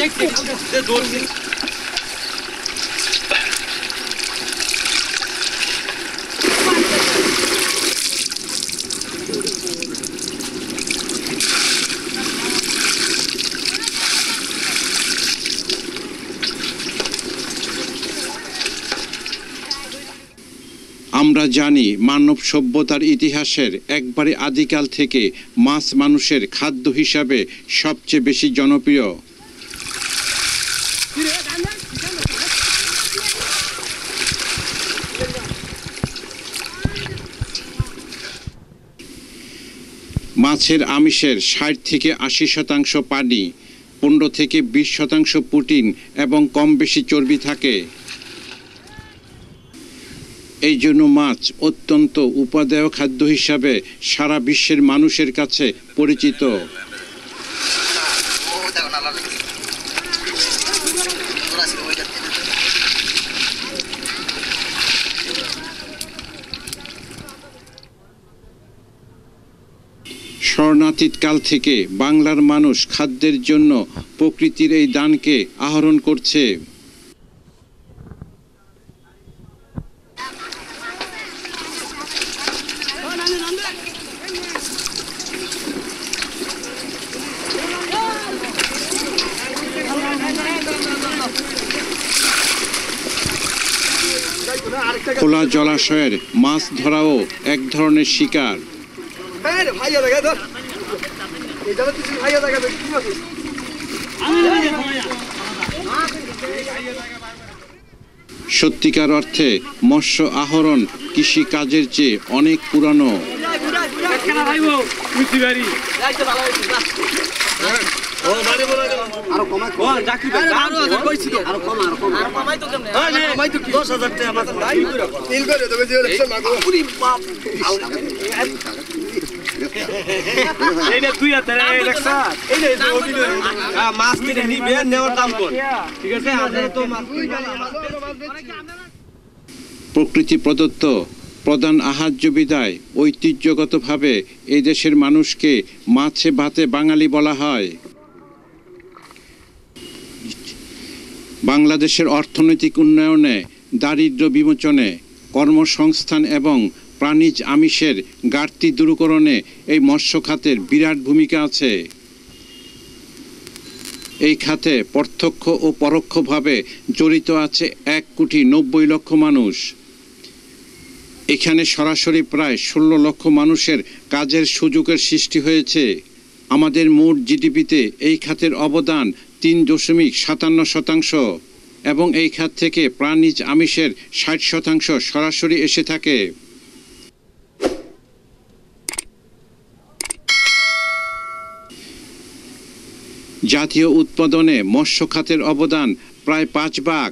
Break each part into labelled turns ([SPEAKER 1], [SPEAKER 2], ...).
[SPEAKER 1] আমরা জানি মানব সভ্যতার ইতিহাসের একবারে আদিকাল থেকে মাছ মানুষের খাদ্য হিসাবে সবচেয়ে বেশি জনপ্রিয়। মাছের আমিষের ৬০ থেকে ৮০% পানি, ১৫ থেকে ২০% প্রোটিন এবং কম বেশি চর্বি থাকে। এই জন্য মাছ অত্যন্ত উপাদেয় খাদ্য হিসাবে সারা বিশ্বের মানুষের কাছে পরিচিত। স্মরণাতীত কাল থেকে বাংলার মানুষ খাদ্যের জন্য প্রকৃতির এই দানকে আহরণ করছে। খোলা জলাশয়ের মাছ ধরাও এক ধরনের শিকার। সত্যিকার অর্থে মৎস্য আহরণ কৃষি কাজের চেয়ে অনেক পুরানো। প্রকৃতি প্রদত্ত প্রধান আহার্য বিদায় ঐতিহ্যগতভাবে এই দেশের মানুষকে মাছে ভাতে বাঙালি বলা হয়। বাংলাদেশের অর্থনৈতিক উন্নয়নে, দারিদ্র্য বিমোচনে, কর্মসংস্থান এবং প্রাণীজ আমিষের ঘাটতি দূরীকরণে এই মৎস্য খাতের বিরাট ভূমিকা আছে। এই খাতে প্রত্যক্ষ ও পরোক্ষভাবে জড়িত আছে ১,৯০,০০,০০০ মানুষ। এখানে সরাসরি প্রায় ১৬ লক্ষ মানুষের কাজের সুযোগের সৃষ্টি হয়েছে। আমাদের মোট জিডিপিতে এই খাতের অবদান ৩.৫৭% এবং এই খাত থেকে প্রাণীজ আমিষের ৬০% সরাসরি এসে থাকে। জাতীয় উৎপাদনে মৎস্য খাতের অবদান প্রায় ৫ ভাগ।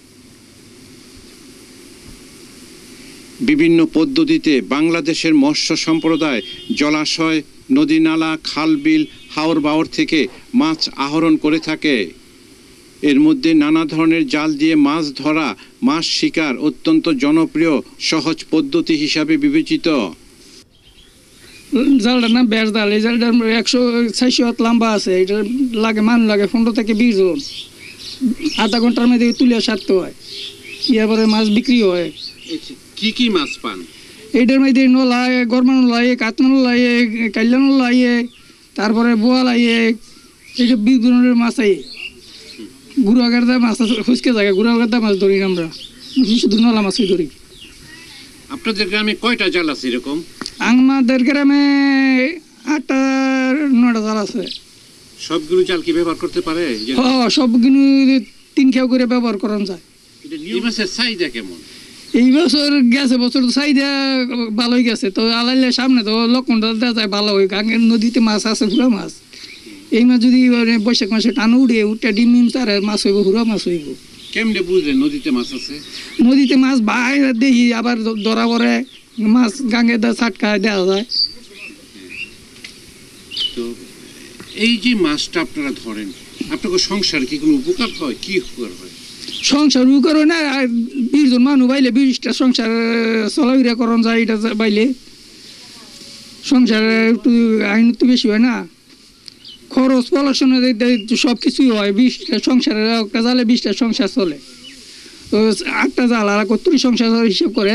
[SPEAKER 1] বিভিন্ন পদ্ধতিতে বাংলাদেশের মৎস্য সম্প্রদায় জলাশয়, নদী নালা, খাল বিল, হাওর বাওর থেকে মাছ আহরণ করে থাকে। এর মধ্যে নানা ধরনের জাল দিয়ে মাছ ধরা, মাছ শিকার অত্যন্ত জনপ্রিয় সহজ পদ্ধতি হিসাবে বিবেচিত।
[SPEAKER 2] জালটার নাম ব্যাস জাল। এই জালটার ১৬০ হাত লম্বা আছে। এটা লাগে মান লাগে ১৫ থেকে ২০ জন। আধা ঘন্টার মধ্যে তুলে সারতে হয়। এরপরে মাছ বিক্রি হয়।
[SPEAKER 1] কি কি মাছ পান?
[SPEAKER 2] এইটার মধ্যে নলাই, গরমা নলাই, কাতলা নলাই, কাইলা নলাই, তারপরে বোয়ালাই, এইটা বিভিন্ন ধরনের মাছ আই। গুড়াগারদা মাছ ফুচকে জায়গা, গুড়াগারদা মাছ ধরি আমরা, শুধু নলা মাছই ধরি।
[SPEAKER 1] আপনাদের গ্রামে কয়টা জাল আছে এরকম?
[SPEAKER 2] আমাদের গ্রামে ৮টা-৯টা জাল আছে।
[SPEAKER 1] সবগুলো জাল কি ব্যবহার করতে পারে?
[SPEAKER 2] হ্যাঁ, সবগুলো ৩ খেয়াও করে ব্যবহার করা যায়।
[SPEAKER 1] এই মাছের চাহিদা কেমন?
[SPEAKER 2] এই বছর গেছে, বছর তো চাহিদা ভালোই গেছে। তো আলাইলে সামনে তো লক্ষণটা দেওয়া যায় ভালো হয়। নদীতে মাছ আছে, হুড়া মাছ। এই মাছ যদি বৈশাখ মাসে টানো উঠে ডিম তারে মাছ হইব, হুড়া মাছ হইব।
[SPEAKER 1] কেমনে বুঝলেন নদীতে মাছ আছে?
[SPEAKER 2] নদীতে মাছ বাইরে দেখি, আবার ধরা পড়ে মাছ গাঙ্গে ছাটকা দেওয়া যায়।
[SPEAKER 1] তো এই যে মাছটা আপনারা ধরেন, আপনাকে সংসার কি কোনো উপকার হয়? কি উপকার হয়?
[SPEAKER 2] সংসার করে না, ২০ জন মানুষ বাইলে ২০টা সংসার চলাফেরা করন যায়। এটা বাইলে সংসার একটু আইন তো বেশি হয় না। খরচ পড়াশোনা সব কিছুই হয়, 20টা সংসারের একটা জালে 20টা সংসার চলে, তো 8টা জাল আর 31 সংসার হিসাব করেন।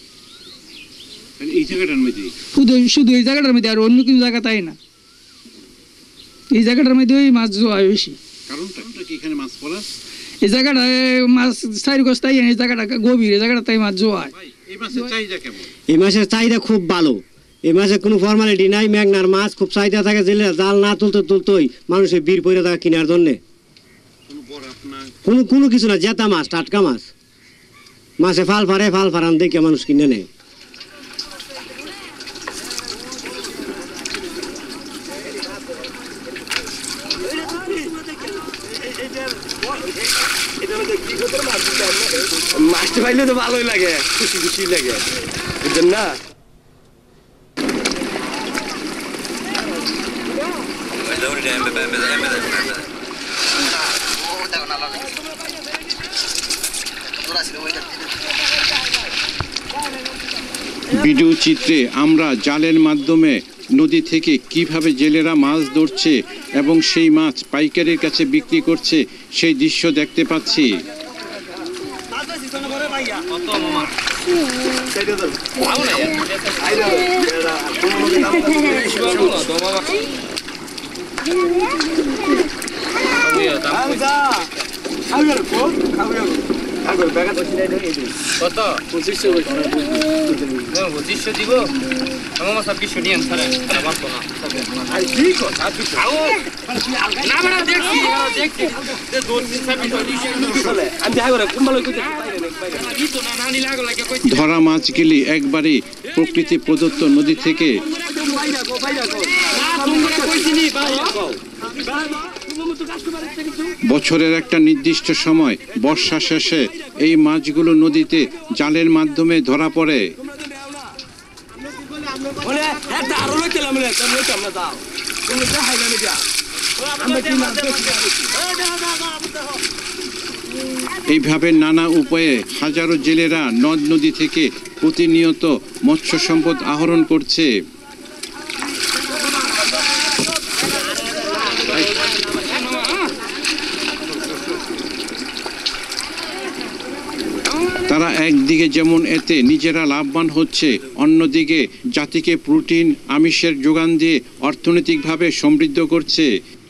[SPEAKER 1] এই জায়গাটার মধ্যে
[SPEAKER 2] শুধু এই জায়গাটার মধ্যে, আর অন্য কোনো জায়গা তাই না, এই জায়গাটার মধ্যে ওই মাছ হয় বেশি।
[SPEAKER 1] কারণটা কি এখানে মাছ পড়া?
[SPEAKER 2] এই জায়গাটায় মাছ 4 গজ তাই, এই জায়গাটা গভীর, এই জায়গাটা তাই মাছ জোয়ায়।
[SPEAKER 1] এই মাছের চাহিদা কেমন?
[SPEAKER 3] এই মাছের চাহিদা খুব ভালো, এই মাছের কোনো ফর্মালিটি নাই, মেঘনার মাছ খুব চাহিদা থাকে, জেলে জাল না তুলতেই মানুষের বীর পড়ে থাকে কেনার জন্যে। কোনো কিছু না, জেতা মাছ, টাটকা মাছ, মাছে ফাল ফারান দেখে মানুষ কিনে নেয়।
[SPEAKER 4] মাছটা পাইলে তো ভালোই লাগে, খুশি লাগে, বুঝছেন না?
[SPEAKER 1] ভিডিও চিত্রে আমরা জালের মাধ্যমে নদী থেকে কিভাবে জেলেরা মাছ ধরছে এবং সেই মাছ পাইকারের কাছে বিক্রি করছে সেই দৃশ্য দেখতে পাচ্ছি।
[SPEAKER 4] কত 2500 দিব, আমার মাছ 20 নিয়ে ছাড়ে পারতো না।
[SPEAKER 1] ধরা মাছগুলি একবারই প্রকৃতি প্রদত্ত নদী থেকে। বছরের একটা নির্দিষ্ট সময় বর্ষা শেষে এই মাছগুলো নদীতে জালের মাধ্যমে ধরা পড়ে। এইভাবে নানা উপায়ে হাজারো জেলেরা নদ নদী থেকে প্রতিনিয়ত মৎস্য সম্পদ আহরণ করছে। তারা একদিকে যেমন এতে নিজেরা লাভবান হচ্ছে, অন্যদিকে জাতিকে প্রোটিন আমিষের যোগান দিয়ে অর্থনৈতিকভাবে সমৃদ্ধ করছে।